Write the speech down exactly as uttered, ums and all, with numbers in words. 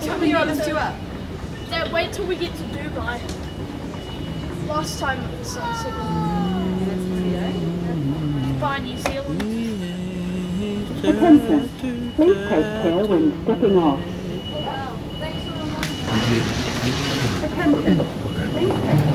Tell me your lift you up. Then wait till we get to Dubai. Last time it was sunset. Dubai, New Zealand. Attention, please take care when stepping off. Attention, please take